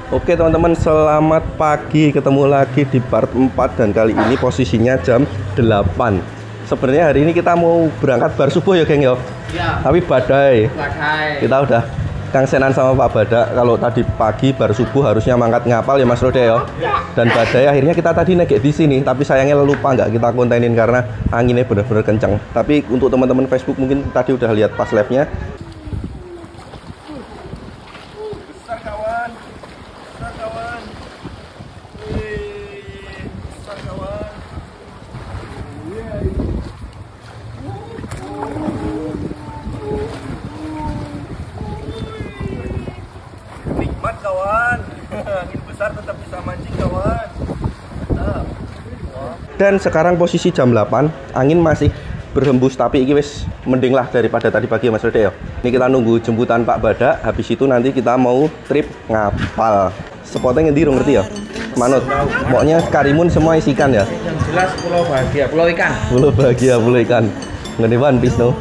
Oke teman-teman, selamat pagi. Ketemu lagi di part 4 dan kali ini posisinya jam 8. Sebenarnya hari ini kita mau berangkat bar subuh ya geng ya. Iya. Tapi badai. Kita udah kangsenan sama Pak Badak. Kalau tadi pagi bar subuh harusnya mangkat ngapal ya Mas Rode ya. Dan badai akhirnya kita tadi negek di sini, tapi sayangnya lupa nggak kita kontenin karena anginnya benar-benar kencang. Tapi untuk teman-teman Facebook mungkin tadi udah lihat pas live-nya. Nikmat kawan, angin besar tetap bisa mancing kawan. Mantap. Dan sekarang posisi jam 8, angin masih berhembus tapi ini wis mending lah daripada tadi pagi Mas Rode ya. Ini kita nunggu jemputan Pak Badak, habis itu nanti kita mau trip ngapal. Spotnya ngendi ngerti ya? Manut. Pokoknya Karimun semua isikan ya. Yang jelas pulau bahagia, pulau ikan. Pulau bahagia, pulau ikan. Ngene One Piece no.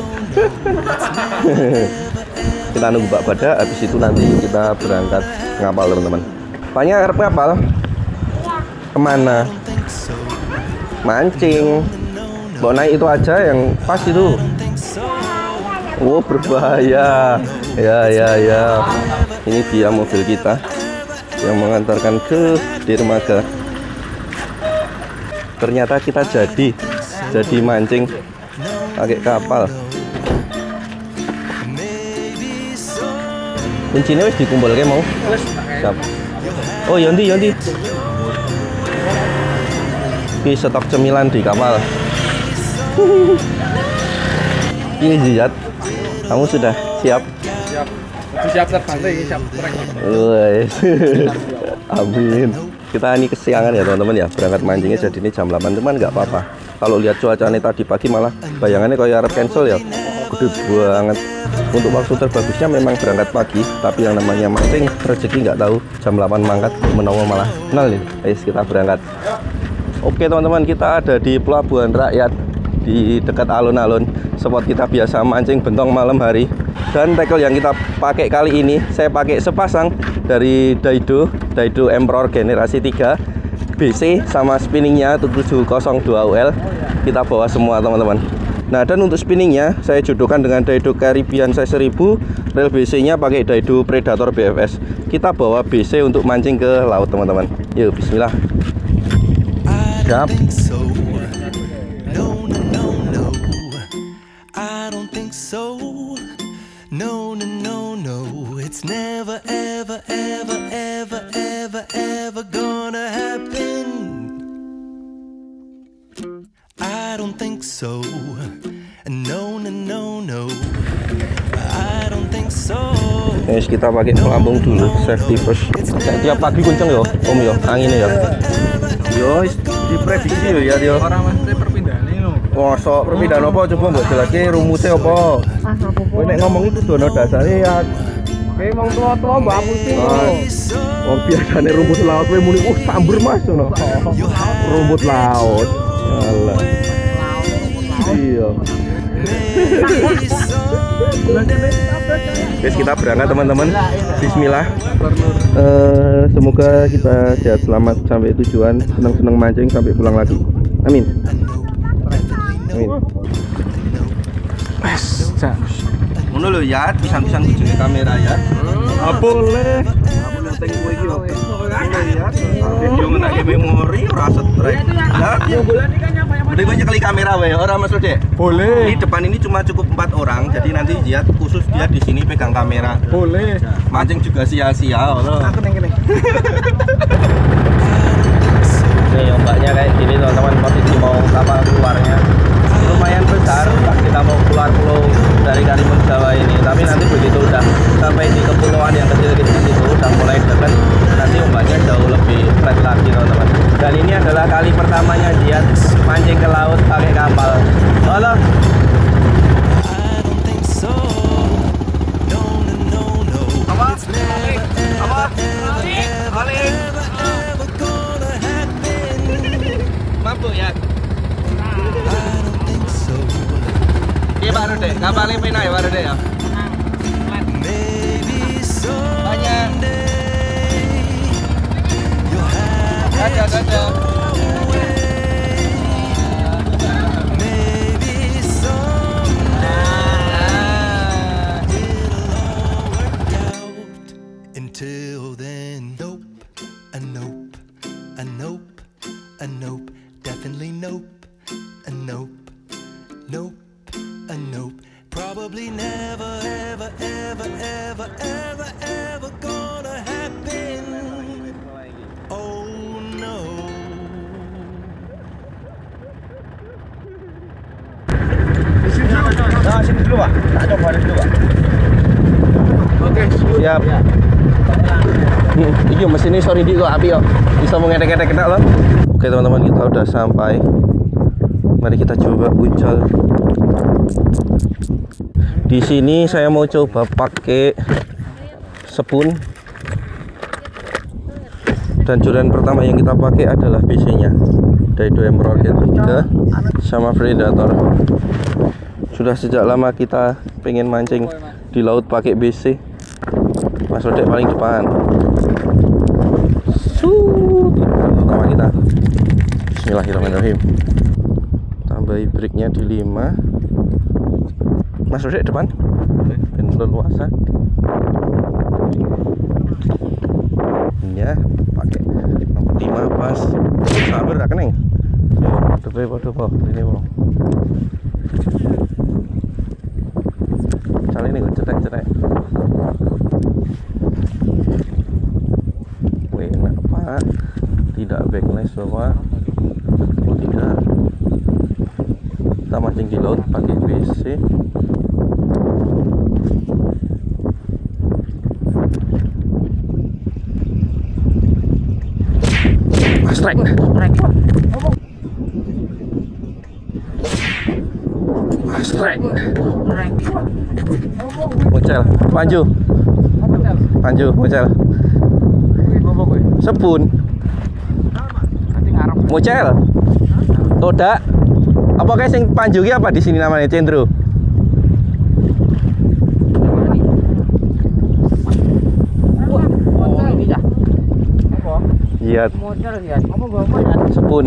Kita nunggu Pak Badak, habis itu nanti kita berangkat ngapal teman-teman. Tanya arep ngapal? Kemana? Mancing. Bawa naik itu aja yang pas itu. Oh berbahaya. Ya. Ini dia mobil kita yang mengantarkan ke dermaga. Ternyata kita jadi mancing pakai kapal. Kuncinya wis dikumpulke mau. Siap. Oh Yonti. Ini stok cemilan di kapal. Ini Ziyad, kamu sudah siap? Siap. Siap terbantu ini siap trek. Amin. Kita ini kesiangan ya teman-teman ya. Berangkat mancingnya jadi ini jam 8 cuman nggak apa-apa. Kalau lihat cuacanya tadi pagi malah bayangannya kayak harap cancel ya. Gede banget. Untuk waktu terbagusnya memang berangkat pagi, tapi yang namanya mancing rezeki nggak tahu. Jam 8 mangkat menawa malah nol nih. Ayo kita berangkat. Oke teman-teman, kita ada di Pelabuhan Rakyat di dekat alun-alun. Spot kita biasa mancing bentong malam hari. Dan tackle yang kita pakai kali ini saya pakai sepasang dari Daido Emperor generasi 3 BC sama spinningnya 702 UL. Kita bawa semua teman-teman. Nah, dan untuk spinningnya saya jodohkan dengan Daido Caribbean size 1000, reel BC-nya pakai Daido Predator BFS. Kita bawa BC untuk mancing ke laut, teman-teman. Yuk, bismillah. Siap. No, it's never ever gonna happen. I don't think so. No, I don't think so. Guys, kita pakai pelampung dulu, safety first. Tiap pagi kunceng yo, Om yo, anginnya ya. Yo, diprediksi yo ya yo. Orang mesti perpindahan ini loh. Mosok perpindahan apa? Coba mbok jelaske rumusnya apa? Kowe nek ngomong itu dono dasare ya. Oke, wong tua-tua mbak pusing. Oh, biasanya rumput laut kowe muni sambur Mas ngono. Rumput laut. Alah. Iya. Guys, kita berangkat teman-teman. Bismillah. Semoga kita sehat selamat sampai tujuan, senang-senang mancing sampai pulang lagi. Amin. Ngono lho ya, pisan-pisan bojone kamera ya. Boleh. Teng kowe iki yo. Ya. Video ngenake memori ora setrek. Lah, bulan iki kan nyapa-nyapa. Udah banyak kali kamera wae, ora Mas Rode? Boleh. Di depan ini cuma cukup 4 orang, jadi nanti dia khusus dia di sini pegang kamera. Boleh. Mancing juga sia-sia loh. Aku neng. Nih ombaknya kayak gini teman-teman, posisi mau kapal keluarnya lumayan besar pas kita mau keluar pulau dari Karimun Jawa ini. Tapi nanti begitu udah sampai di kepulauan yang kecil-kecil itu udah mulai dekat, nanti ombaknya jauh lebih flat lagi teman-teman. Dan ini adalah kali pertamanya dia mancing ke laut pakai kapal. Halo. Mampu ya. Iya Pak Rode, kapalnya pina ya Pak Rode ya? Banyak. Maybe someday it'll all work out. Until then, nope, a nope, a nope, a nope, definitely nope, a nope, nope, a nope. Probably never, ever, ever, ever, ever, ever gonna happen. Oh no. Nah, sini dulu, Pak. Tak coba dulu, Pak. Oke, Siap. Iki mesin ini sorry dik kok api kok. Bisa mengetek-etek kena loh. Oke teman-teman, kita udah sampai. Mari kita coba puncol. Di sini saya mau coba pakai spoon. Dan joran pertama yang kita pakai adalah BC-nya. Daido M Rocket 3 sama Predator. Sudah sejak lama kita pengen mancing di laut pakai BC. Mas Rodek paling depan. Pertama kita. Bismillahirrahmanirrahim. Tambahi breaknya di 5. Mas Rodek depan. Ben leluasa. Ya, pakai nomor 5 pas. Sabar tak kening. Yo, podo ini mau. Kali ini kok cetek-cetek. Wih, enak Pak. Tidak backlash Bapak. Oh tidak. Kita mancing di laut pakai BC. Strike. Strike. Mocel, panju. Panju, mocel. Sepun. Mocel. Todak. Apa kayak sing panju ki apa di sini namanya Cendro? Iya. Sepun.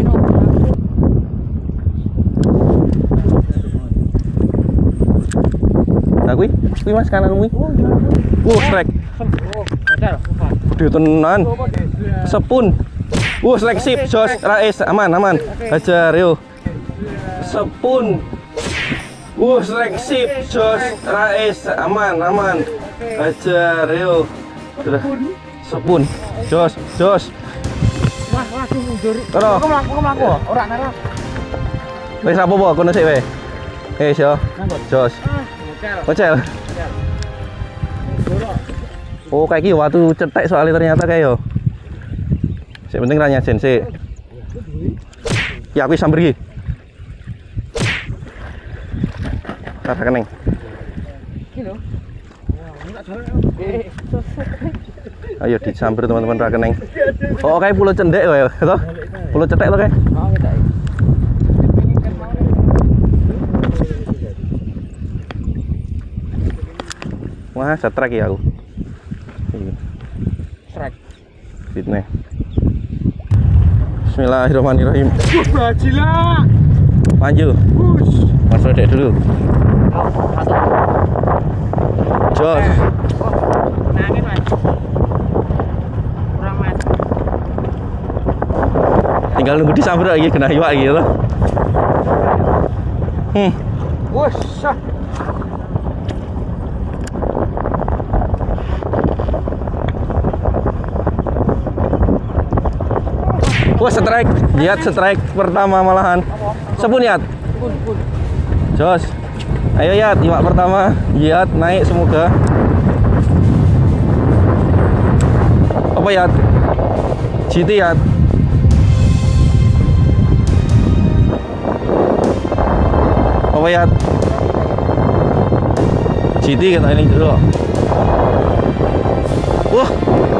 Nah, kui Mas kanan kui. Strike. Gede tenan. Sepun. Strike sip, Jos, Rais, aman. Hajar yo. Sepun. Strike sip, Jos, Rais, aman. Hajar yo. Sudah. Sepun. Jos. Wah, mundur. Kono. Aku mlaku. Ora nara. Wis apa po kono sik wae. Yo. Jos. Mocel. Oh, kayak gini waktu cetek soalnya ternyata kayak yo. Sik penting ra nyajen sik. Ya aku samper iki. Tar keneng. Iki lho. Ayo disamber teman-teman ra keneng. Oh, kayak pulau cendek wae to. Pulau cetek to kayak. Oh, cetek. Wah, setrek ya aku. Strike. Fitnah. Bismillahirrahmanirrahim. Bajila. Maju. Mas Rodek dulu. Jos. Nangin, Mas. Kurang, Mas. Tinggal nunggu disamber lagi kena iwak gitu. Wush. Wah, strike. Lihat strike pertama malahan. Sepun Yat. Jos. Ayo Yat, iwak pertama. Yat naik semoga. Apa Yat? GT Yat. Apa Yat? GT kita ini dulu. Wah.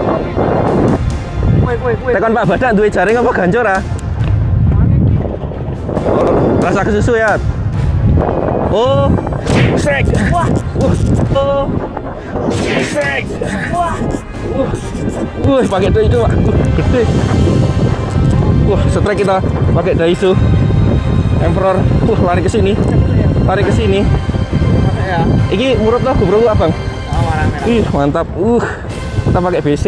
Tekan Pak Badak duwe jaring apa gancur ah? Rasa kesusu ya. Oh, strike. Wah. Oh. Strike. Wah. Pakai itu Pak. Gede. Wah, setrek kita pakai Daiso Emperor. Lari ke sini. Lari ke sini. Ya. Iki murut loh GoPro ku, Abang. Oh, warna merah. Ih, mantap. Kita pakai BC.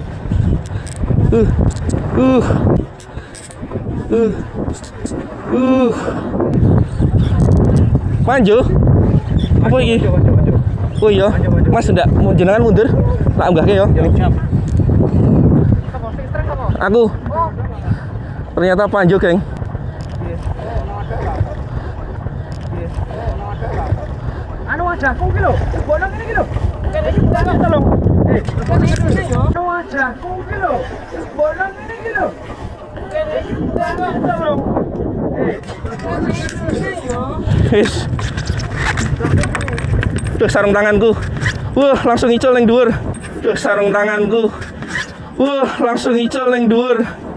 Manjo. Apa iki? Oh iya. Mas ndak jenengan mundur. Tak unggahke ya. Aku. Ternyata Panjo, geng. Anu wajahku iki lho. Bolong ini iki lho. Kene iki banget tolong. Anu wajahku iki lho. Bolong ini iki lho. Kene iki banget tolong. Wis. Duh, sarung tanganku. Wah, langsung icol ning dhuwur. Duh, sarung tanganku. Wah, langsung icol ning dhuwur.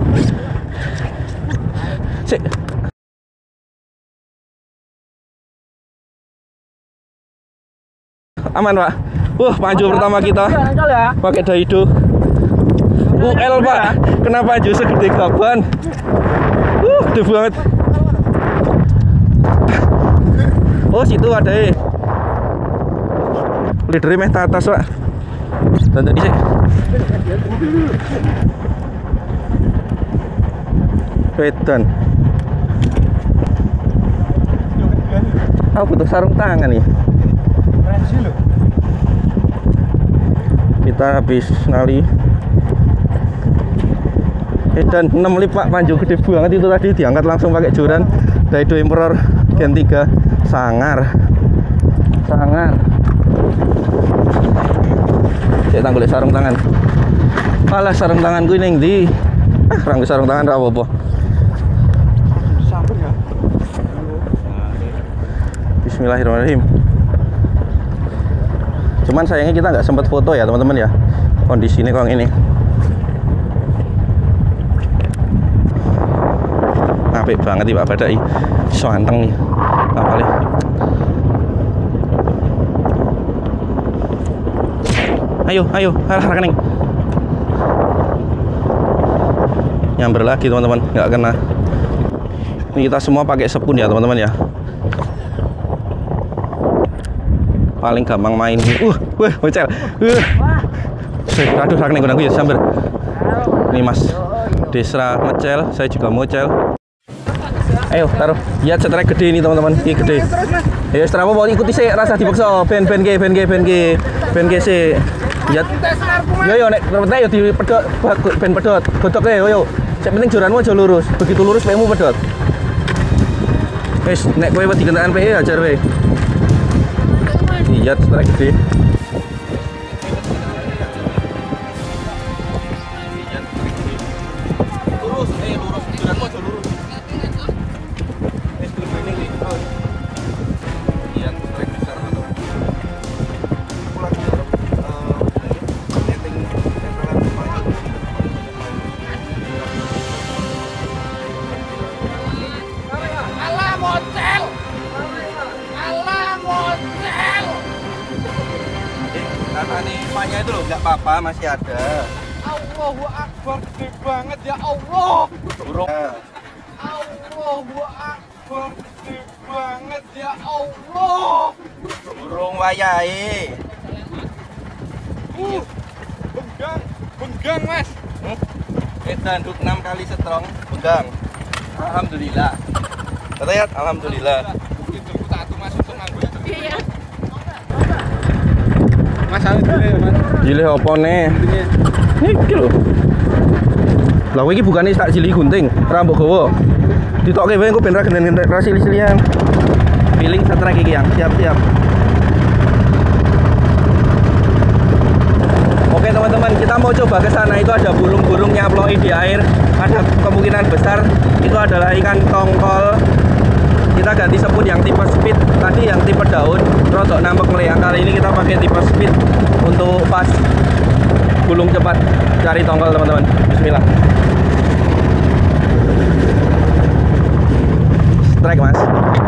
Sik. Aman, Pak. Wah, Panjo pertama kita pakai Daido UL, Pak. Kenapa Panjo segede gaban? Gede banget. Oh, situ ada leader meh atas, Pak. Tonton sih. Wedan. Aku butuh sarung tangan nih. Kita habis nali. Dan 6 lip, Pak. Panjo gede banget itu tadi, diangkat langsung pakai joran Daido Emperor Gen 3. Sangar. Saya tanggul sarung tangan. Alah, sarung tanganku ini yang di rangku sarung tangan apa-apa. Bismillahirrahmanirrahim. Cuman sayangnya kita nggak sempat foto ya, teman-teman ya. Kondisinya kayak ini. Apik banget nih Pak Badai. So anteng nih. Kapalnya. Ayo, arah rekening. Nyamber lagi teman-teman, nggak kena. Ini kita semua pakai sepun ya teman-teman ya. Paling gampang main. Bocel. Aduh, rekening gunangku ya, sambil. Ini Mas Desra mecel, saya juga mocel. Ayo taruh. Lihat setrek gede ini teman-teman, ini gede. Ya setrapa mau ikuti sih, rasa dipaksa. Ben G sih. Lihat. Yo nek penting yo dipedot ben pedot. Godhok yo. Sing penting joranmu aja lurus. Begitu lurus pemu pedot. Wis nek kowe wedi kenaan PE ajar wae. Lihat setrek gede. Lurus, joranmu aja lurus. Kata nih Panya itu loh, nggak apa-apa, masih ada. Allahu Akbar, gede banget ya Allah. Burung. Allahu Akbar, gede banget ya Allah. Burung wayai. Benggang Mas. Edan duk 6 kali setrong, pegang. Alhamdulillah. Kata ya, alhamdulillah. Itu satu Mas untuk nganggo itu. Iya. Mas anu gile ya, Mas. Gile apa nih? Iki lho. Lah kowe iki bukane tak jili gunting, rambut gawa. Ditokke wae engko ben ra genden ra sili-silian. Feeling setrek iki yang siap-siap. Oke teman-teman, kita mau coba ke sana. Itu ada burung-burung nyaploi di air. Ada kemungkinan besar itu adalah ikan tongkol. Kita ganti sepun yang tipe speed. Tadi yang tipe daun, rodok nampek meleang. Kali ini kita pakai tipe speed untuk pas gulung cepat cari tongkol teman-teman. Bismillah. Strike Mas.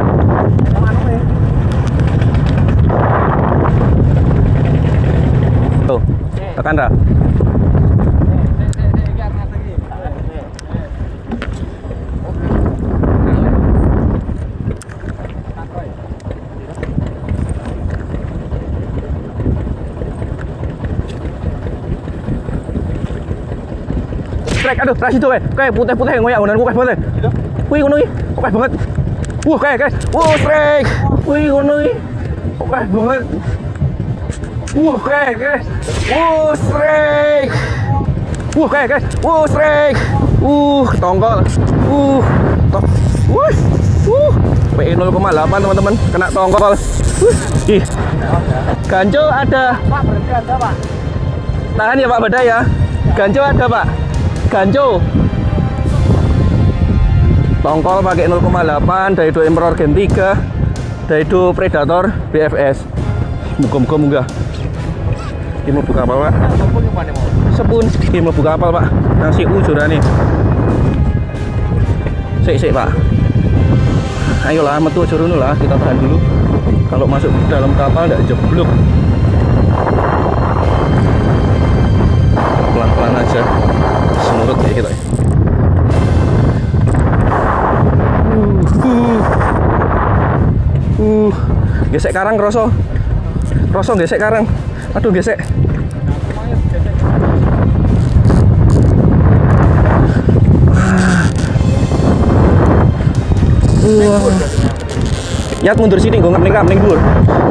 Tuh, tekan dah. strike. Aduh, ras itu kayak putih-putih ngoyak ngono kayak banget. Wih ngono iki. Kayak banget. Kayak. Strike. Wih ngono iki. Kayak banget. Kayak. Strike. Kayak. Strike. Tongkol. PE 0,8 teman-teman, kena tongkol. Ih. Ganjo ada. Pak, berhenti ada, Pak. Tahan ya Pak Badai ya. Ganjo ada Pak. Ganjo. Tongkol pakai 0,8, Daido Emperor Gen 3, Daido Predator BFS. Muga-muga munggah. Ini mau buka apa Pak? Sepun. Ini mau buka apa Pak? Nasi ujurane. Sik Pak. Ayolah metu jurunu lah, kita tahan dulu. Kalau masuk ke dalam kapal tidak jeblok. Pelan-pelan aja. Senurut ya kita. Gesek karang Roso. Roso gesek karang. Aduh gesek. Yat mundur sini, gue ngamling dur.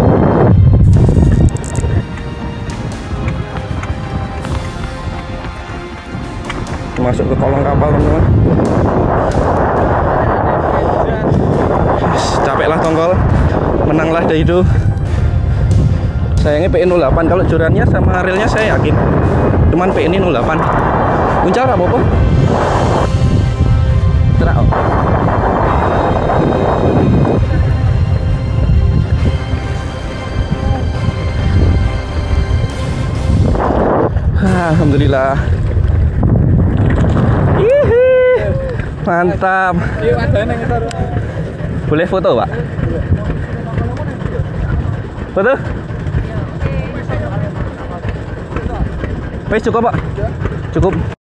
Masuk ke kolong kapal teman-teman. Capek lah tongkol, menanglah Daido. Sayangnya PE 08, kalau jorannya sama realnya saya yakin. Cuman PE ini 08. Uncal apa-apa? Terang. Alhamdulillah. Mantap. Boleh foto Pak? Foto? Wes cukup Pak? Cukup.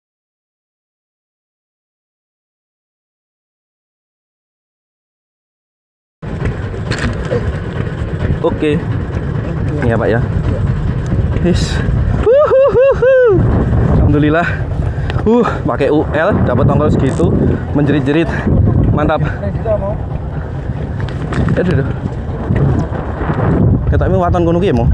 Oke. Ini ya Pak ya. Yes. Alhamdulillah. Pakai UL dapat tongkol segitu, menjerit-jerit. Mantap. Aduh. Kita ini waton kono ki mau.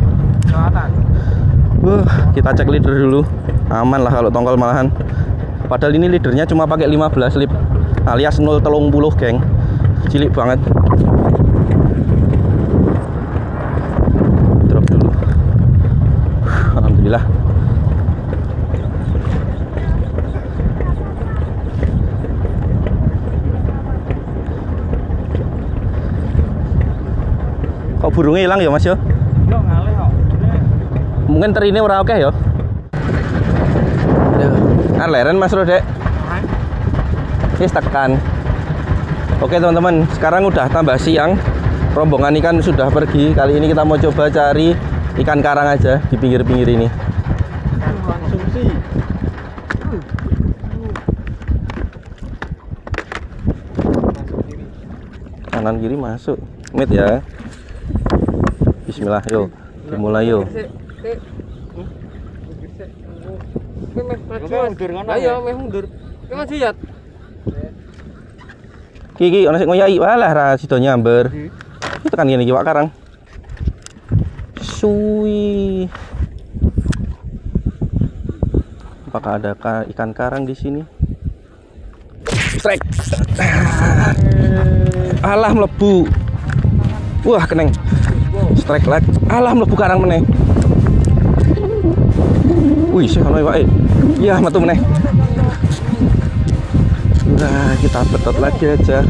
Kita cek leader dulu. Aman lah kalau tongkol malahan. Padahal ini leadernya cuma pakai 15 lip alias 030 geng. Cilik banget. Drop dulu. Alhamdulillah. Kok burungnya hilang ya Mas yo? Mungkin terine ora oke ya. Leren Mas Rodek. Wis tekan. Oke teman-teman, sekarang udah tambah siang. Rombongan ikan sudah pergi. Kali ini kita mau coba cari ikan karang aja di pinggir-pinggir ini. Kanan kiri masuk. Mit ya. Bismillah yo. Dimulai yo. Ayo, meh mundur. Mas lihat. Kiki ana sing ngoyai walah ra sida nyamber. Itu kan ngene iki Pak Karang. Suwi. Apakah ada ikan karang di sini? Strike. Alah mlebu. Wah, keneng. Strike lag. Alah mlebu karang meneh. Wih, sih ono wae. Iya, metu meneh. Nah, kita betot lagi aja.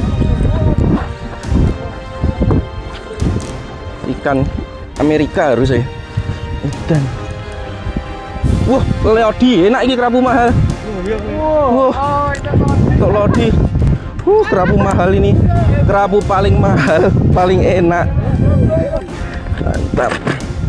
Ikan Amerika harus ya. Dan wah, lodi enak iki kerapu mahal. Wah. Untuk lodi. Kerapu mahal ini. Kerapu paling mahal, paling enak. Mantap.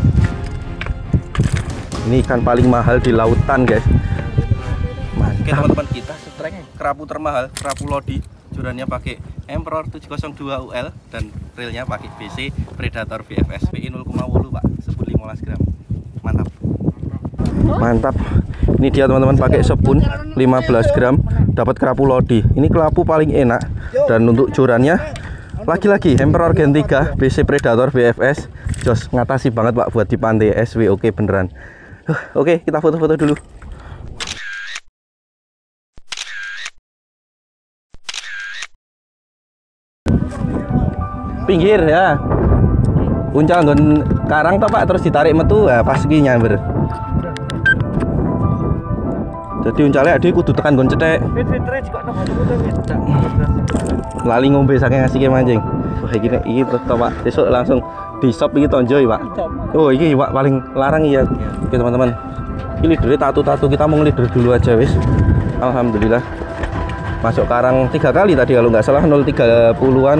Ini ikan paling mahal di lautan, guys. Mantap. Oke, teman-teman, kita strike kerapu termahal, kerapu lodi. Jorannya pakai Emperor 702 UL dan reelnya pakai BC Predator BFS PE 0,8 Pak, 15 gram. Mantap. Mantap. Ini dia teman-teman, pakai sepun 15 gram dapat kerapu lodi. Ini kerapu paling enak. Dan untuk jorannya lagi-lagi Emperor Gen 3 BC Predator BFS. Jos, ngatasi banget Pak buat di pantai SW. Oke beneran. Oke, kita foto-foto dulu. Pinggir ya. Uncal nggon karang toh Pak, terus ditarik metu ya pas iki nyamber. Jadi uncalnya dia kudu tekan nggon cetek. Lali ngombe saking asike mancing. Wah iki toh Pak. Besok langsung di shop iki tonjo Pak. Oh iki Pak paling larang ya. Oke teman-teman. Ini leader tatu-tatu, kita mau leader dulu aja wis. Alhamdulillah. Masuk karang 3 kali tadi kalau nggak salah 030-an.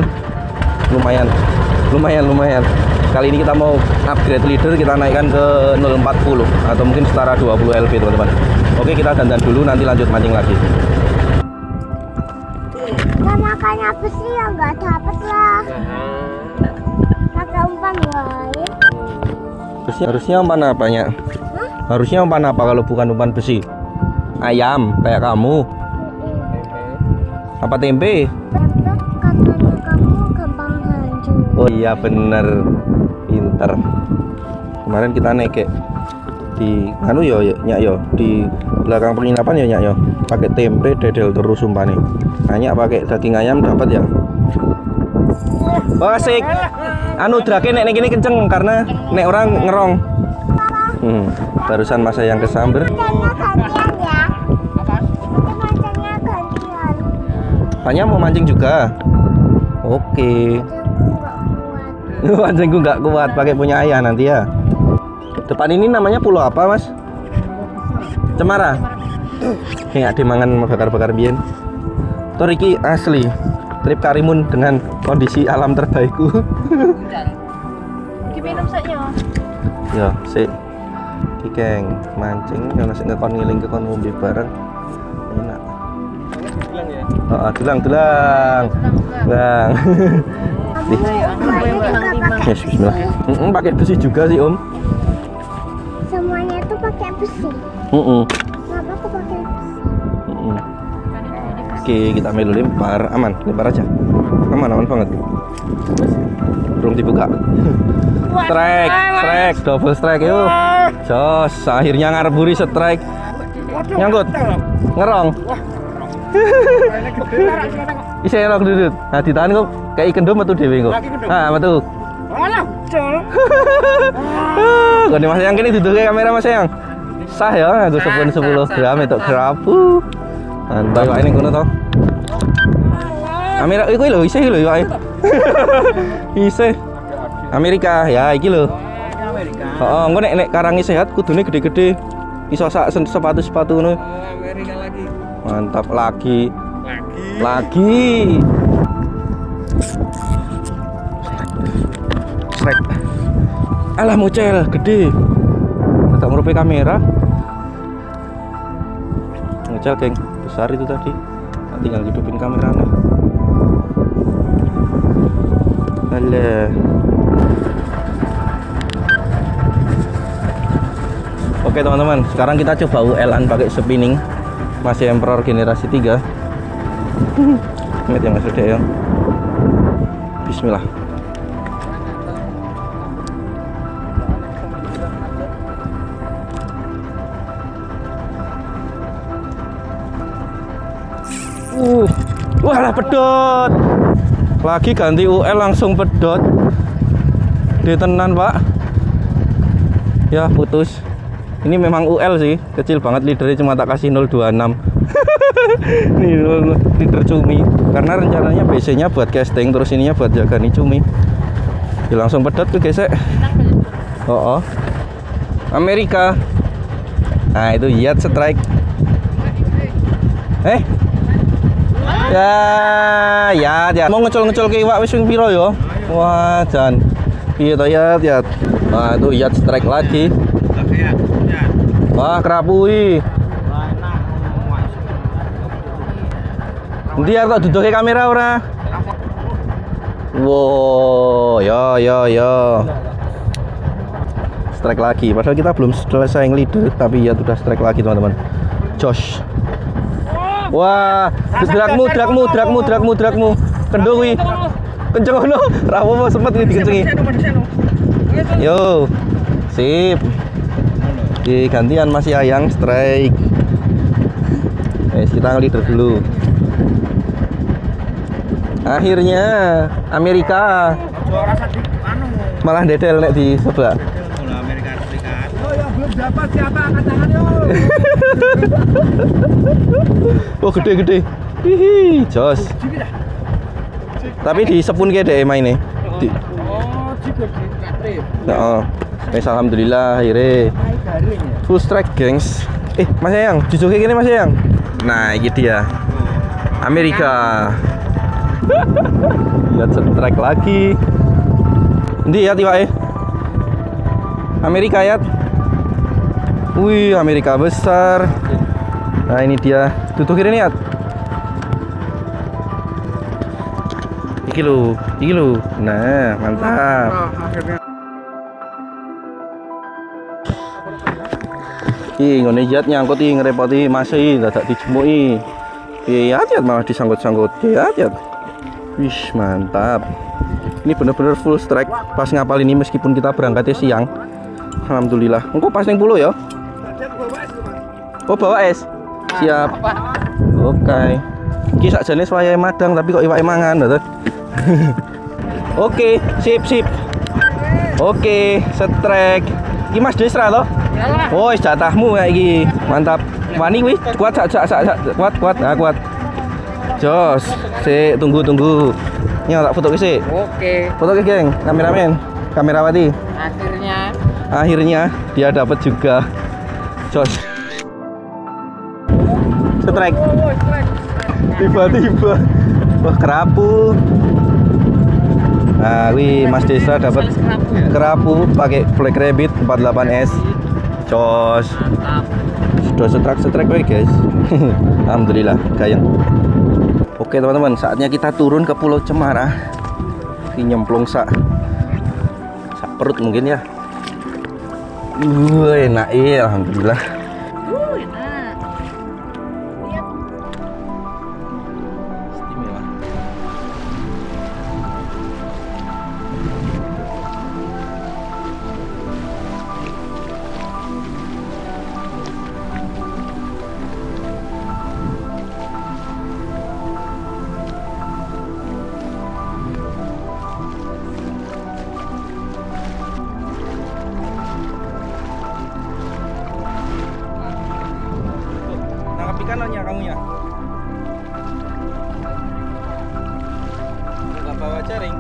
Lumayan. Kali ini kita mau upgrade leader, kita naikkan ke 040 atau mungkin setara 20 LB teman-teman. Oke, kita dandan dulu, nanti lanjut mancing lagi. Nah, makanya apa sih yang nggak dapet lah? Pakai umpan wae. Harusnya umpan apanya? Harusnya umpan apa kalau bukan umpan besi? Ayam, kayak kamu. Apa tempe? Tempe katanya kamu gampang hancur. Oh iya bener, pinter. Kemarin kita neke di anu yo nyak yo di belakang penginapan yo nyak yo pakai tempe dedel terus umpane. Hanya pakai daging ayam dapat ya. Wah asik. Anu drake nek gini kenceng karena nek orang ngerong. Barusan masa yang kesamber. Mancingnya gantian ya. Mancingnya gantian. Hanya mau mancing juga. Oke. Mancingku nggak kuat, pakai punya ayah nanti ya. Depan ini namanya pulau apa Mas? Cemara. Kayak dimangan bakar-bakar biyen. Toriki asli. Trip Karimun dengan kondisi alam terbaikku. Minum saja. Ya, sik. Kikeng mancing kalau sik ngekon ngiling kekon ngombe bareng. Enak. Bilang ya. Heeh, dulang. Bang. Yes, bismillah. Pakai besi juga sih Om. Semuanya itu pakai besi. Kenapa aku pakai besi? Oke, kita melu lempar, aman, lempar aja. Aman banget. Belum dibuka. Strike, double strike yuk. Jos, akhirnya ngarburi strike. Nyangkut. Ngerong. Isi erok dudut. Nah, ditahan kok kayak ikan dom metu dhewe kok. Ah, metu. Alah, col. Gone Mas Yang kene duduke kamera Mas Yang. Sah ya, aku 10 gram itu kerapu. Mantap kok ini kono to. Kamera iku lho, isih lho iwake. Isih. Amerika ya iki lho. Amerika. Heeh, engko nek karange sehat kudune gede-gede. Iso sak sepatu-sepatu ngono. Amerika lagi. Mantap lagi. Strike. Alah mocel gede. Tak merupai kamera. Mocel geng besar itu tadi. Nah, tinggal hidupin kameranya. Alah. Oke teman-teman, sekarang kita coba UL-an pakai spinning. Masih Emperor generasi 3. Ingat ya Mas Ude ya. Bismillah. Walah pedot. Lagi ganti UL langsung pedot. Ditenan Pak. Ya putus. Ini memang UL sih, kecil banget leadernya cuma tak kasih 026. Nih leader cumi. Karena rencananya BC-nya buat casting, terus ininya buat jaga nih cumi. Ya, langsung pedot tuh gesek. Oh. Amerika. Nah itu Yacht Strike. Ya. Mau ngecol ke iwak wis piro ya? Wah, jan. Piye to Yacht. Nah, itu Yacht Strike lagi. Wah, kerapui. Ndi arep duduke kamera ora? Wow, ya. strike lagi. Padahal kita belum selesai ngelider, tapi ya sudah strike lagi teman-teman. Josh. Wah, drakmu. Kendung wi. Kenceng ono. Rawo sempet nih dikencengi. Yo. Sip. Oke, gantian Mas Yayang strike. Kita ngelider dulu. Akhirnya Amerika malah dedel nek di sebelah. Amerika Serikat. Oh, yang belum dapat siapa angkat tangan yo. Oh, gede. Hihi, jos. Tapi di sepun ke deh mainnya. Oh, juga di Katrip. Heeh. Wes alhamdulillah akhirnya full strike, gengs. Mas Yayang, dijoki gini Mas Yayang. Nah, ini dia. Amerika. Lihat strike lagi. Ini ya tiba Amerika ya. Wih, Amerika besar. Nah, ini dia. Tutup kiri nih ya. Iki lu. Nah, mantap. Ih, ngene jat nyangkut ngerepoti masih dadak dijemuki. Iya, malah disangkut-sangkut. Iya. Wih, mantap. Ini bener-bener full strike pas ngapal ini meskipun kita berangkatnya siang. Alhamdulillah. Engko pas ning pulau ya. Oh, bawa es. Siap. Oke. Iki sakjane wayahe madang tapi kok iwake mangan lho. Oke, sip. Oke, strike. Iki Mas Desra toh? Oh, jatahmu kayak iki. Mantap. Wani wih, kuat kuat. Nah, kuat. Jos, tunggu. Ini tak foto sih. Oke. Foto ke geng, kameramen, kamerawati. Akhirnya dia dapat juga. Jos. Strike. Tiba-tiba. Wah, kerapu. Nah, wih, Mas Desra dapat kerapu pakai Black Rabbit 48S. Jos. Sudah strike guys. Alhamdulillah, gayeng. Oke teman-teman, saatnya kita turun ke Pulau Cemara. Ini nyemplung sak perut mungkin ya. Enak ya, alhamdulillah. Enak. Istimewa. Ikanannya kamu ya? Nggak bawa jaring?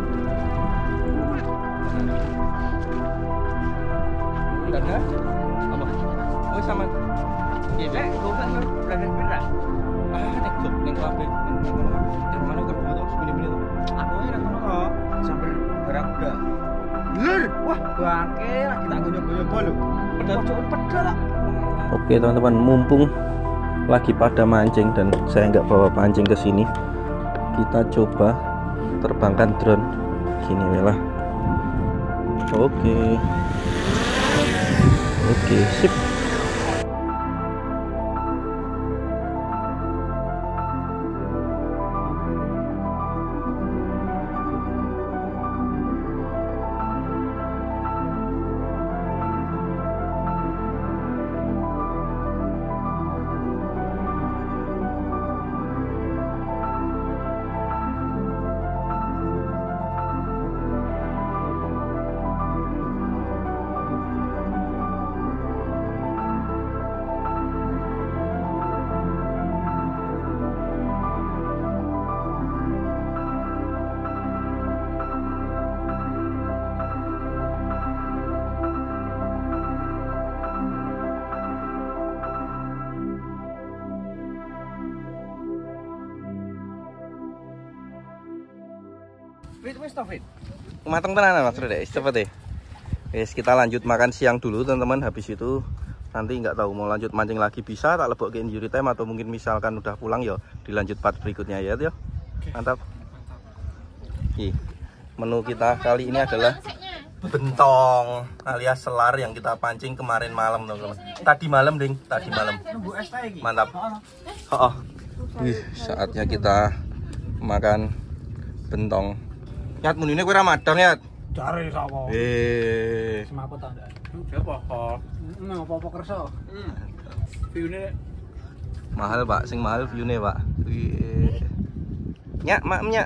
Enggak ada? Apa? Oh sama. Iya, gue kan berada di mana? Nek klub, nek kafe, nek mana kan foto begini tuh. Aku ini nek kono kok sampai gerak udah. Lur, wah bangke lagi tak goyok-goyok lho. Pedal. Oke teman-teman, mumpung lagi pada mancing dan saya nggak bawa pancing ke sini, kita coba terbangkan drone gini lah. Oke, sip. Matang tenan Mas Rede, cepet deh. Guys, kita lanjut makan siang dulu teman-teman. Habis itu nanti nggak tahu mau lanjut mancing lagi, bisa tak lebok ke injury time atau mungkin misalkan udah pulang ya dilanjut part berikutnya ya, Mantap. Menu kita kali ini adalah bentong alias selar yang kita pancing kemarin malam, teman-teman. Tadi malam, Ding. Tadi malam. Mantap. Oh. Wih, saatnya kita makan bentong. Nyat munine kowe ra madang, Nyat. Cari sapa? Semapa ta ndak? Siapa kok? Apa-apa kersa. View-ne Mahal, Pak. Sing mahal view-ne, Pak. Wih. Nyak, mak nyak.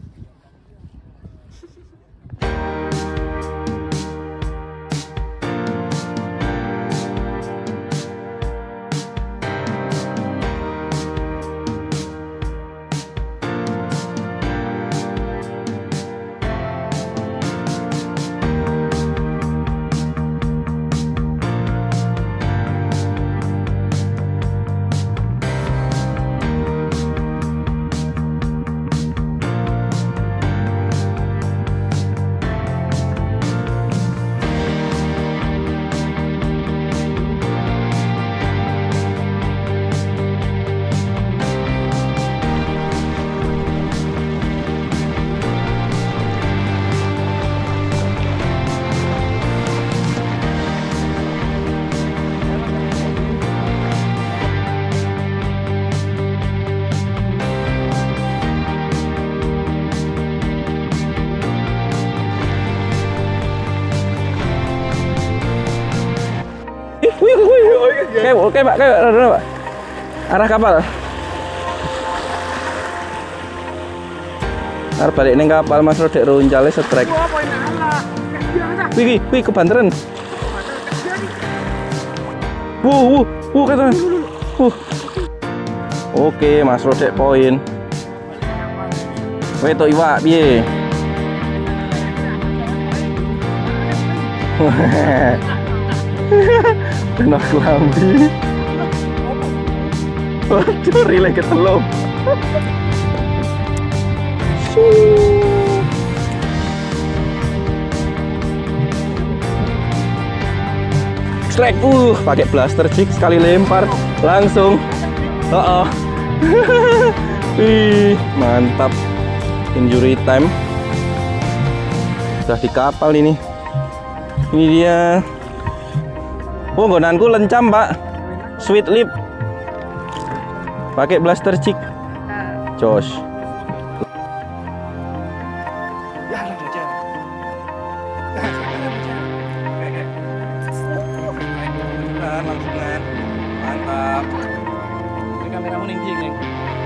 Oke Pak, Pak. Arah kapal. Arep balik ning kapal Mas Rodek runcale setrek. Wih, kebanteran. Kata. Oke, Mas Rodek poin. Wetok iwak piye? Kena kelambi. Waduh, rilek ketelum. Strike, pakai blaster jig sekali lempar langsung. Wih, mantap. Injury time. Udah di kapal ini. Ini dia. Oh, nggonanku lencam, Pak. Sweet lip. Pakai blaster jig. Jos. Mantap. Ini kameramu ning jig ning.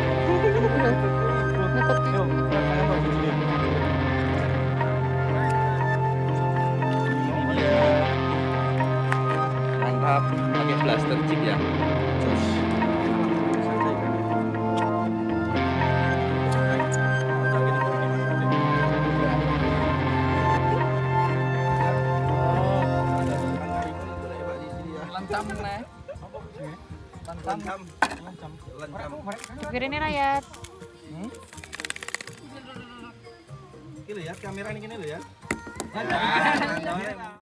Mantap, pakai blaster jig ya. Jos. Pikirin ini Rayat. Ini ya, kamera ini lo ya.